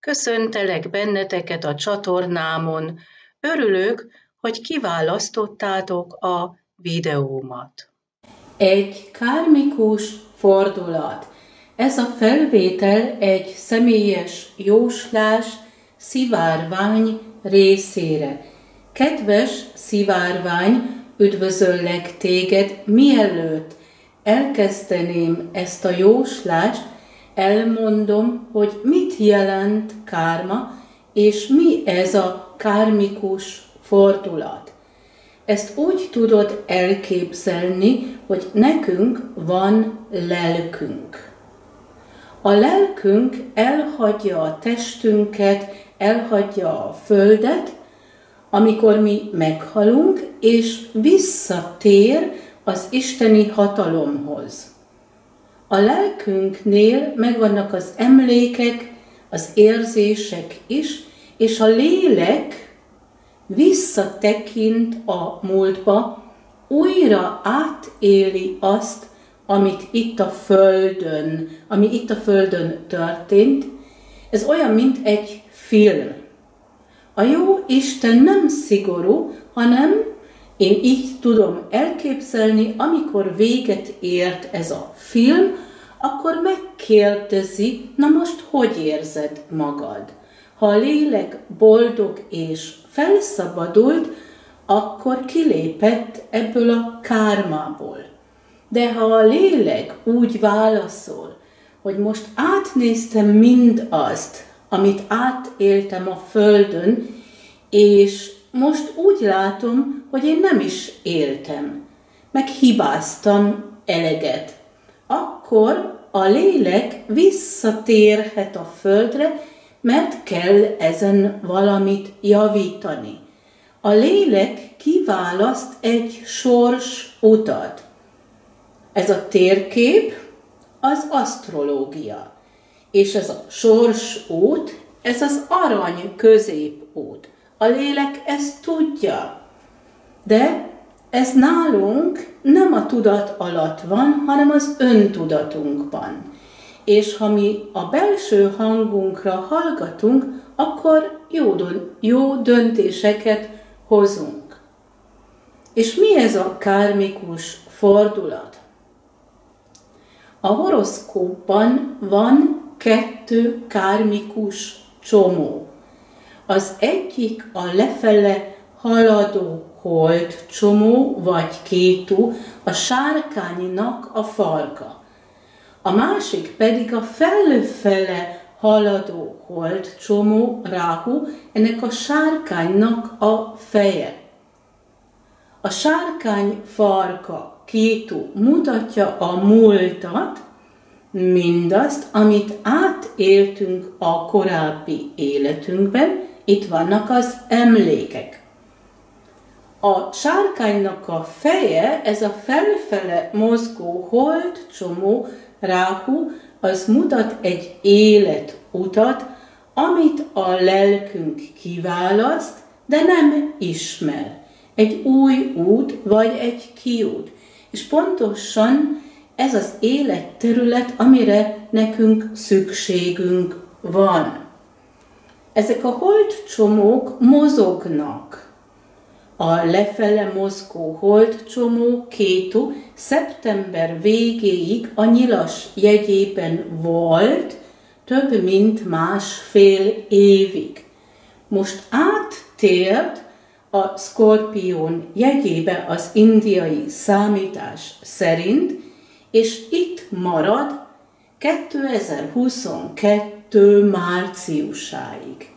Köszöntelek benneteket a csatornámon. Örülök, hogy kiválasztottátok a videómat. Egy kármikus fordulat. Ez a felvétel egy személyes jóslás szivárvány részére. Kedves szivárvány, üdvözöllek téged, mielőtt elkezdeném ezt a jóslást, elmondom, hogy mit jelent kárma, és mi ez a kármikus fordulat. Ezt úgy tudod elképzelni, hogy nekünk van lelkünk. A lelkünk elhagyja a testünket, elhagyja a földet, amikor mi meghalunk, és visszatér az isteni hatalomhoz. A lelkünknél megvannak az emlékek, az érzések is, és a lélek visszatekint a múltba, újra átéli azt, ami itt a Földön történt. Ez olyan, mint egy film. A jó Isten nem szigorú, hanem én így tudom elképzelni, amikor véget ért ez a film, akkor megkérdezi, na most hogy érzed magad? Ha a lélek boldog és felszabadult, akkor kilépett ebből a kármából. De ha a lélek úgy válaszol, hogy most átnéztem mindazt, amit átéltem a Földön, és most úgy látom, hogy én nem is éltem, meg hibáztam eleget. Akkor a lélek visszatérhet a földre, mert kell ezen valamit javítani. A lélek kiválaszt egy sors utat. Ez a térkép az asztrológia, és ez a sorsút, ez az arany középút. A lélek ezt tudja, de ez nálunk nem a tudat alatt van, hanem az öntudatunkban. És ha mi a belső hangunkra hallgatunk, akkor jó döntéseket hozunk. És mi ez a kármikus fordulat? A horoszkópban van 2 kármikus csomó. Az egyik a lefele haladó holdcsomó vagy kétu, a sárkánynak a farka. A másik pedig a felfele haladó holdcsomó, ráhu, ennek a sárkánynak a feje. A sárkány farka, kétu mutatja a múltat, mindazt, amit átéltünk a korábbi életünkben, itt vannak az emlékek. A sárkánynak a feje, ez a felfele mozgó holdcsomó, ráhu, az mutat egy életutat, amit a lelkünk kiválaszt, de nem ismer. Egy új út, vagy egy kiút. És pontosan ez az életterület, amire nekünk szükségünk van. Ezek a holdcsomók mozognak. A lefele mozgó holdcsomó, kétu, szeptember végéig a Nyilas jegyében volt több mint 1,5 évig. Most áttért a Szkorpión jegyébe az indiai számítás szerint, és itt marad 2022. márciusáig.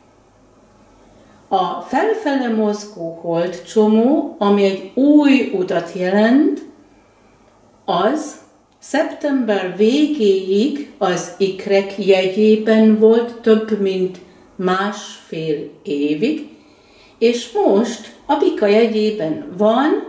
A felfele mozgó holdcsomó, ami egy új utat jelent, az szeptember végéig az ikrek jegyében volt több mint 1,5 évig, és most a bika jegyében van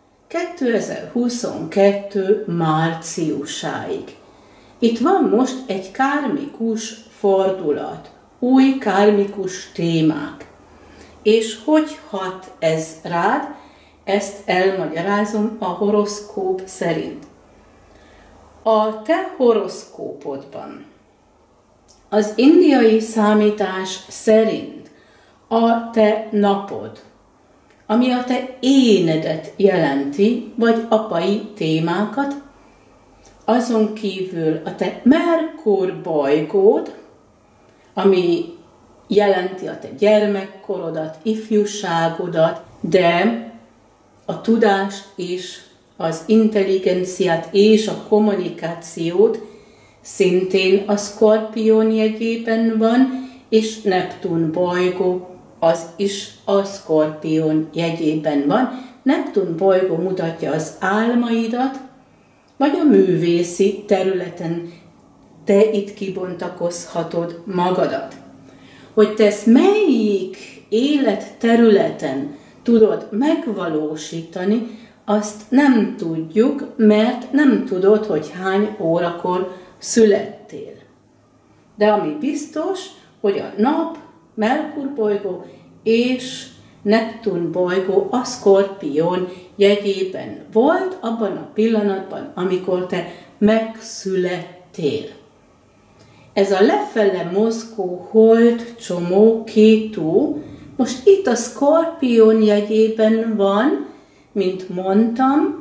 2022. márciusáig. Itt van most egy kármikus fordulat, új kármikus témák. És hogy hat ez rád, ezt elmagyarázom a horoszkóp szerint. A te horoszkópodban Az indiai számítás szerint a te napod, ami a te énedet jelenti, vagy apai témákat, azon kívül a te Merkur bolygód, ami jelenti a te gyermekkorodat, ifjúságodat, de a tudást is, az intelligenciát és a kommunikációt szintén a Szkorpión jegyében van, és Neptun bolygó az is a Szkorpión jegyében van. Neptun bolygó mutatja az álmaidat, vagy a művészi területen te itt kibontakozhatod magadat. Hogy te ezt melyik életterületen tudod megvalósítani, azt nem tudjuk, mert nem tudod, hogy hány órakor születtél. De ami biztos, hogy a nap, Merkur bolygó és Neptun bolygó a Szkorpión jegyében volt abban a pillanatban, amikor te megszülettél. Ez a lefele mozgó hold csomó Kétu most itt a Szkorpión jegyében van, mint mondtam,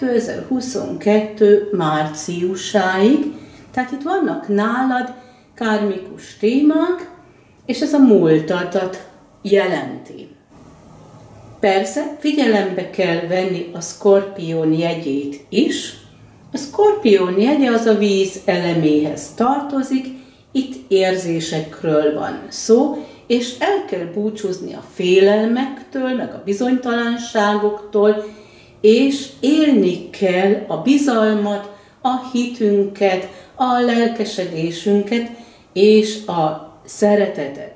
2022 márciusáig, tehát itt vannak nálad kármikus témák, és ez a múltadat jelenti. Persze figyelembe kell venni a Szkorpión jegyét is. A Szkorpión jegye az a víz eleméhez tartozik, itt érzésekről van szó, és el kell búcsúzni a félelmektől, meg a bizonytalanságoktól, és élni kell a bizalmat, a hitünket, a lelkesedésünket és a szeretetet.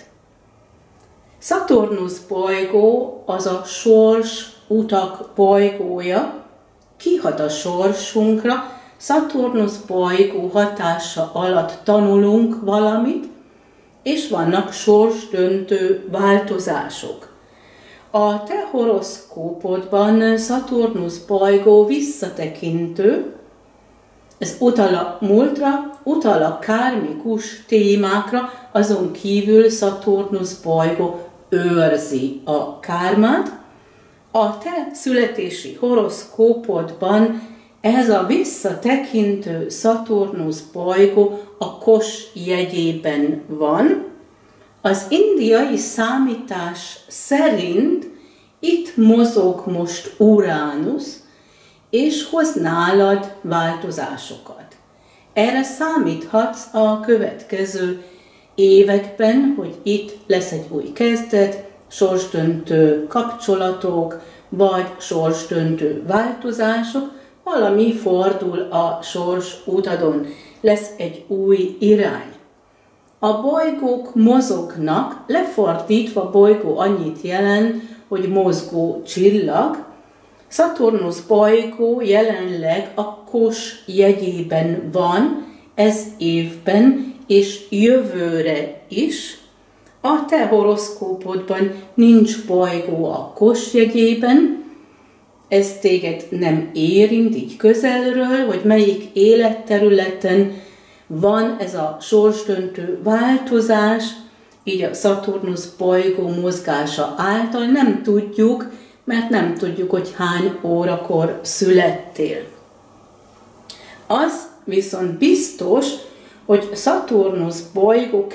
Szaturnusz bolygó az a sors utak bolygója, kihat a sorsunkra, Szaturnusz bolygó hatása alatt tanulunk valamit, és vannak sorsdöntő változások. A te horoszkópodban Szaturnusz bolygó visszatekintő, ez utal a múltra, utal a kármikus témákra, azon kívül Szaturnusz bolygó őrzi a kármát. A te születési horoszkópodban ez a visszatekintő Szaturnusz bolygó a Kos jegyében van. Az indiai számítás szerint itt mozog most Uránusz, és hoz nálad változásokat. Erre számíthatsz a következő években, hogy itt lesz egy új kezdet, sorsdöntő kapcsolatok, vagy sorsdöntő változások, valami fordul a sors utadon, lesz egy új irány. A bolygók mozognak, lefordítva bolygó annyit jelent, hogy mozgó csillag. Szaturnusz bolygó jelenleg a Kos jegyében van, ez évben és jövőre is. A te horoszkópodban nincs bolygó a Kos jegyében, ez téged nem érint így közelről, hogy melyik életterületen van ez a sorsdöntő változás, így a Szaturnusz bolygó mozgása által nem tudjuk, mert nem tudjuk, hogy hány órakor születtél. Az viszont biztos, hogy Szaturnusz bolygó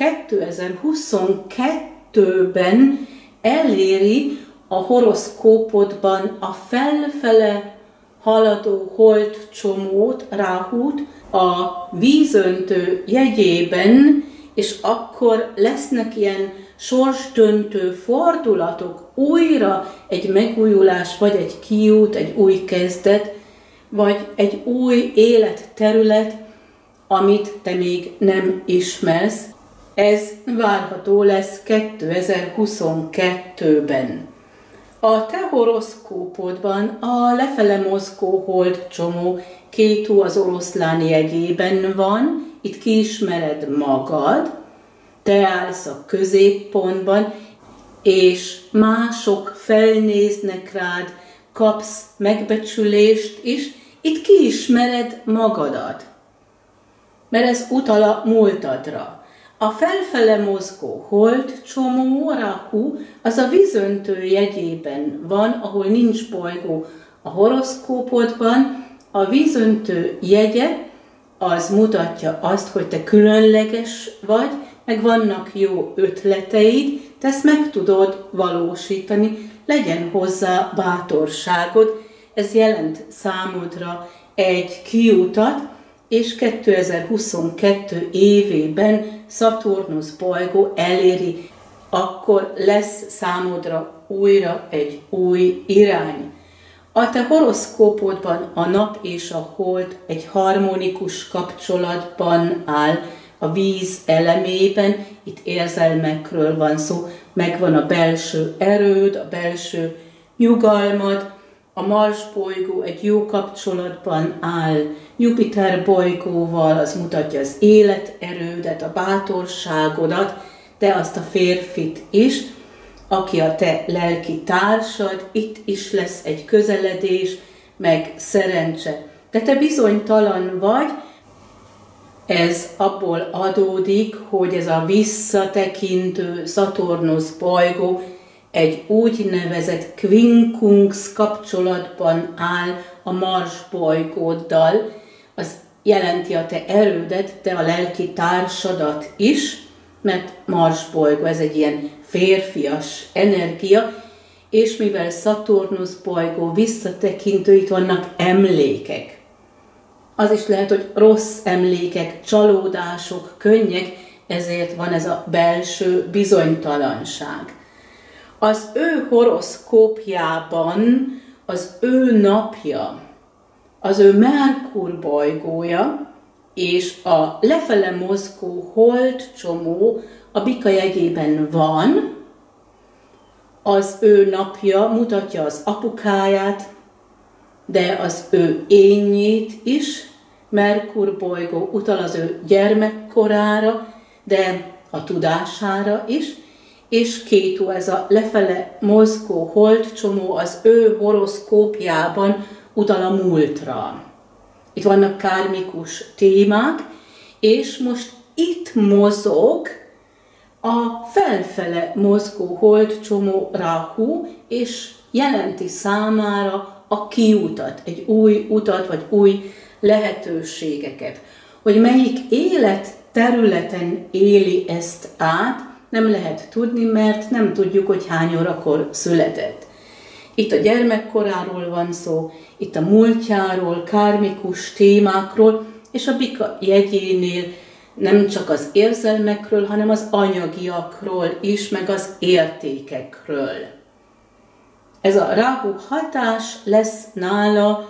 2022-ben eléri a horoszkópodban a felfele haladó holdcsomót, Ráhút, a vízöntő jegyében, és akkor lesznek ilyen sorsdöntő fordulatok, újra egy megújulás, vagy egy kiút, egy új kezdet, vagy egy új életterület, amit te még nem ismersz. Ez várható lesz 2022-ben. A te horoszkópodban a lefele mozgó holdcsomó Kétu az Oroszlán jegyében van, itt kiismered magad, te állsz a középpontban, és mások felnéznek rád, kapsz megbecsülést is, itt kiismered magadat. Mert ez utal a múltadra. A felfele mozgó holdcsomó, Rahu, az a vízöntő jegyében van, ahol nincs bolygó a horoszkópodban. A vízöntő jegye az mutatja azt, hogy te különleges vagy, meg vannak jó ötleteid, te ezt meg tudod valósítani, legyen hozzá bátorságod. Ez jelent számodra egy kiutat, és 2022 évében Szaturnusz bolygó eléri, akkor lesz számodra újra egy új irány. A te horoszkópodban a nap és a hold egy harmonikus kapcsolatban áll a víz elemében, itt érzelmekről van szó, megvan a belső erőd, a belső nyugalmad, a Mars bolygó egy jó kapcsolatban áll Jupiter bolygóval, az mutatja az életerődet, a bátorságodat, de azt a férfit is, aki a te lelki társad, itt is lesz egy közeledés, meg szerencse. De te bizonytalan vagy, ez abból adódik, hogy ez a visszatekintő Szaturnusz bolygó egy úgynevezett quincunx kapcsolatban áll a Mars bolygóddal, az jelenti a te erődet, de a lelki társadat is, mert Mars bolygó, ez egy ilyen férfias energia, és mivel Szaturnusz bolygó visszatekintő, itt vannak emlékek. Az is lehet, hogy rossz emlékek, csalódások, könnyek, ezért van ez a belső bizonytalanság. Az ő horoszkópjában az ő napja, az ő Merkur bolygója, és a lefele mozgó holdcsomó a Bika jegyében van, az ő napja mutatja az apukáját, de az ő énjét is. Merkur bolygó utal az ő gyermekkorára, de a tudására is, és Kétu, ez a lefele mozgó holdcsomó az ő horoszkópjában utal a múltra. Itt vannak kármikus témák, és most itt mozog a felfele mozgó holdcsomó Rahu, és jelenti számára a kiutat, egy új utat, vagy új lehetőségeket. Hogy melyik életterületen éli ezt át, nem lehet tudni, mert nem tudjuk, hogy hány órakor született. Itt a gyermekkoráról van szó, itt a múltjáról, kármikus témákról, és a Bika jegyénél nem csak az érzelmekről, hanem az anyagiakról is, meg az értékekről. Ez a Rahu hatás lesz nála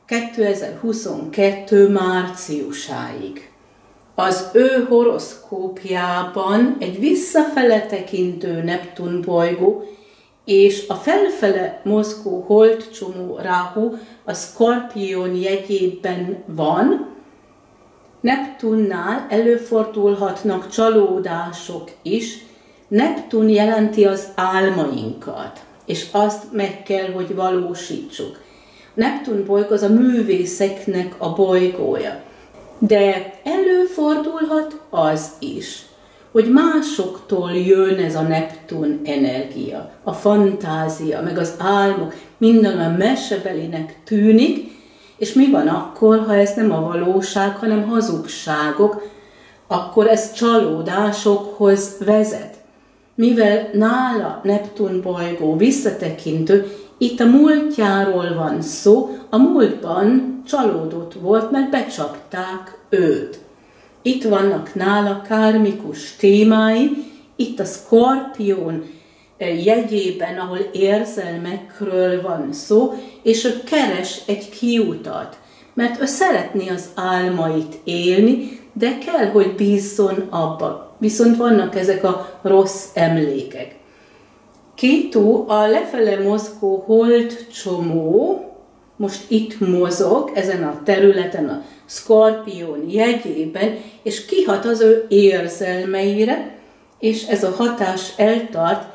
2022 márciusáig. Az ő horoszkópjában egy visszafele tekintő Neptun bolygó és a felfele mozgó holdcsomó Rahu a Szkorpión jegyében van. Neptunnál előfordulhatnak csalódások is. Neptun jelenti az álmainkat, és azt meg kell, hogy valósítsuk. Neptun bolygó az a művészeknek a bolygója. De előfordulhat az is, hogy másoktól jön ez a Neptun energia, a fantázia, meg az álmok, minden a mesebelinek tűnik, és mi van akkor, ha ez nem a valóság, hanem hazugságok, akkor ez csalódásokhoz vezet. Mivel nála Neptun bolygó visszatekintő, itt a múltjáról van szó, a múltban csalódott volt, mert becsapták őt. Itt vannak nála kármikus témái, itt a Szkorpión jegyében, ahol érzelmekről van szó, és ő keres egy kiutat, mert ő szeretné az álmait élni, de kell, hogy bízzon abba. Viszont vannak ezek a rossz emlékek. Kétu, a lefele mozgó holdcsomó, most itt mozog, ezen a területen, a Szkorpión jegyében, és kihat az ő érzelmeire, és ez a hatás eltart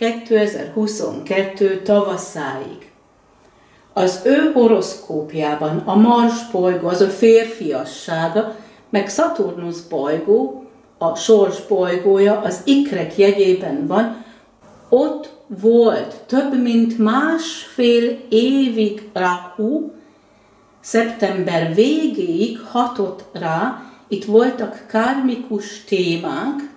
2022 tavaszáig. Az ő horoszkópjában a Mars bolygó, az a férfiassága, meg Szaturnusz bolygó a sors bolygója az ikrek jegyében van, ott volt több mint másfél évig Rahu, szeptember végéig hatott rá, itt voltak kármikus témák,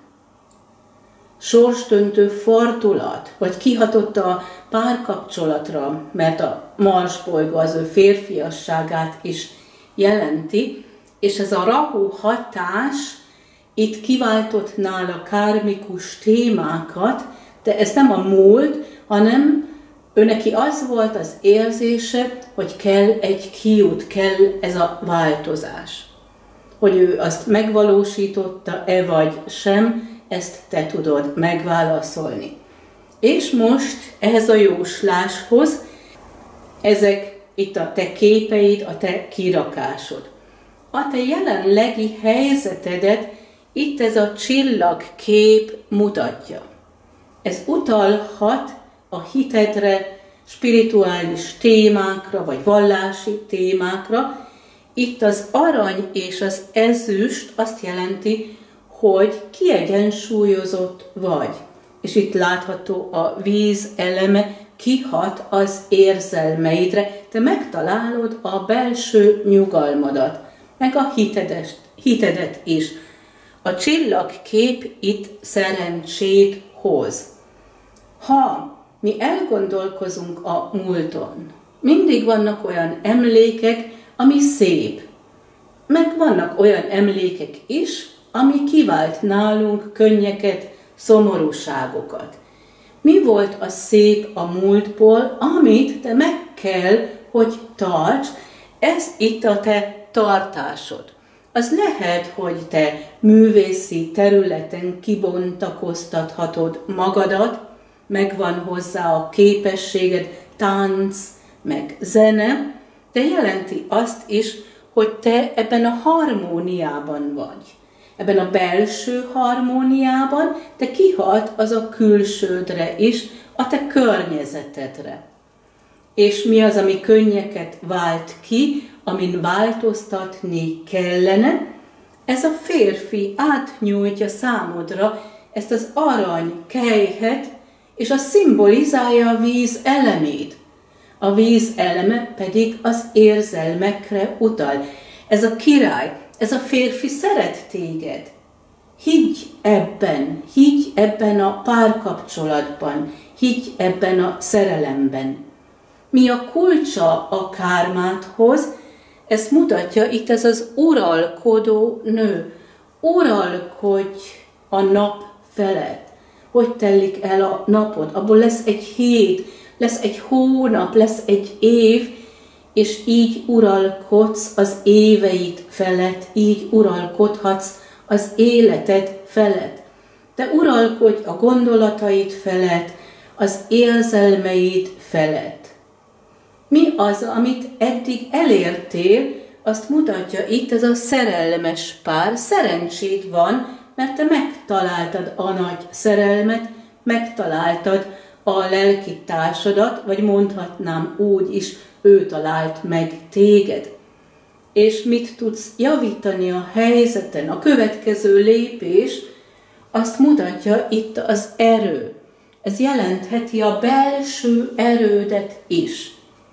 sorsdöntő fordulat, vagy kihatott a párkapcsolatra, mert a Mars bolygó az ő férfiasságát is jelenti, és ez a Rahu hatás itt kiváltott nála kármikus témákat, de ez nem a múlt, hanem őneki az volt az érzése, hogy kell egy kiút, kell ez a változás. Hogy ő azt megvalósította-e vagy sem, ezt te tudod megválaszolni. És most ehhez a jósláshoz, ezek itt a te képeid, a te kirakásod. A te jelenlegi helyzetedet itt ez a csillagkép mutatja. Ez utalhat a hitedre, spirituális témákra, vagy vallási témákra. Itt az arany és az ezüst azt jelenti, hogy kiegyensúlyozott vagy. És itt látható a víz eleme kihat az érzelmeidre, te megtalálod a belső nyugalmadat, meg a hitedet is. A csillagkép itt szerencsét hoz. Ha mi elgondolkozunk a múlton, mindig vannak olyan emlékek, ami szép, meg vannak olyan emlékek is, ami kivált nálunk könnyeket, szomorúságokat. Mi volt a szép a múltból, amit te meg kell, hogy tarts, ez itt a te tartásod. Az lehet, hogy te művészi területen kibontakoztathatod magadat, megvan hozzá a képességed, tánc, meg zene, de jelenti azt is, hogy te ebben a harmóniában vagy. Ebben a belső harmóniában te kihat az a külsődre is, a te környezetedre. És mi az, ami könnyeket vált ki, amin változtatni kellene? Ez a férfi átnyújtja számodra ezt az arany kelyhet, és az szimbolizálja a víz elemét. A víz eleme pedig az érzelmekre utal. Ez a király, ez a férfi szeret téged. Higgy ebben a párkapcsolatban, higgy ebben a szerelemben. Mi a kulcsa a kármáthoz? Ezt mutatja itt ez az uralkodó nő. Uralkodj a nap felett. Hogy telik el a napod? Abból lesz egy hét, lesz egy hónap, lesz egy év, és így uralkodsz az éveid felett, így uralkodhatsz az életed felett. Te uralkodj a gondolataid felett, az érzelmeid felett. Mi az, amit eddig elértél, azt mutatja itt ez a szerelmes pár. Szerencséd van, mert te megtaláltad a nagy szerelmet, megtaláltad a lelki társadat, vagy mondhatnám úgy is, ő talált meg téged. És mit tudsz javítani a helyzeten? A következő lépés azt mutatja itt az erő. Ez jelentheti a belső erődet is.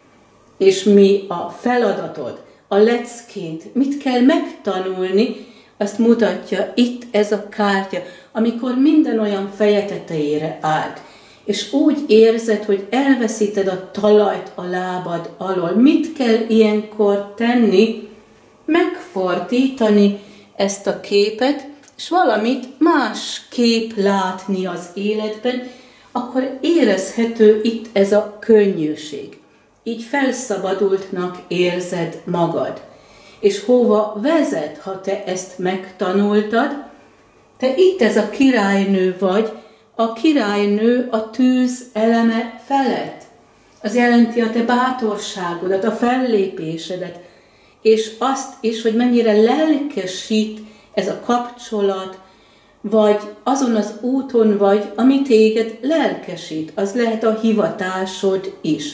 És mi a feladatod, a leckét, mit kell megtanulni, azt mutatja itt ez a kártya, amikor minden olyan feje tetejére állt. És úgy érzed, hogy elveszíted a talajt a lábad alól. Mit kell ilyenkor tenni? Megfordítani ezt a képet, és valamit másképp látni az életben, akkor érezhető itt ez a könnyűség. Így felszabadultnak érzed magad. És hova vezet, ha te ezt megtanultad? Te itt ez a királynő vagy, a királynő a tűz eleme felett. Az jelenti a te bátorságodat, a fellépésedet, és azt is, hogy mennyire lelkesít ez a kapcsolat, vagy azon az úton vagy, ami téged lelkesít. Az lehet a hivatásod is.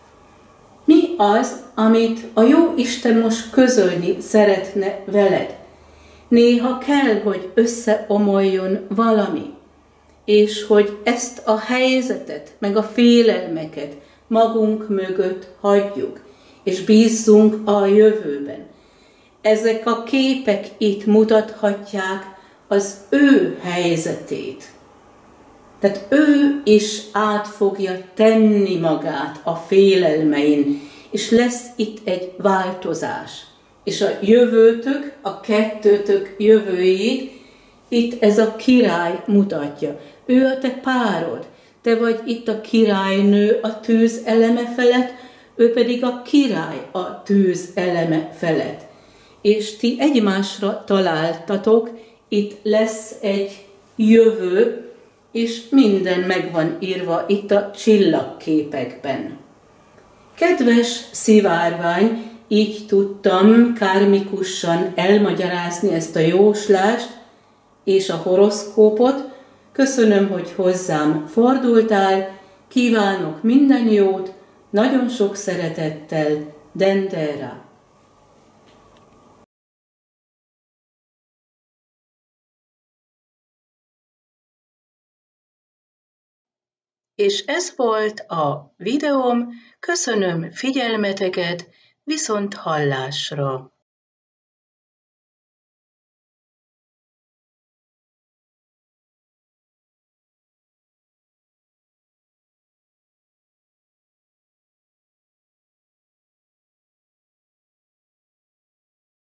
Mi az, amit a jó Isten most közölni szeretne veled? Néha kell, hogy összeomoljon valami, és hogy ezt a helyzetet, meg a félelmeket magunk mögött hagyjuk, és bízzunk a jövőben. Ezek a képek itt mutathatják az ő helyzetét. Tehát ő is át fogja tenni magát a félelmein, és lesz itt egy változás. És a jövőtök, a kettőtök jövőjét itt ez a király mutatja. Ő a te párod, te vagy itt a királynő a tűz eleme felett, ő pedig a király a tűz eleme felett. És ti egymásra találtatok, itt lesz egy jövő, és minden meg van írva itt a csillagképekben. Kedves szivárvány, így tudtam kármikusan elmagyarázni ezt a jóslást és a horoszkópot. Köszönöm, hogy hozzám fordultál, kívánok minden jót, nagyon sok szeretettel, Dendera. És ez volt a videóm, köszönöm figyelmeteket, viszont hallásra!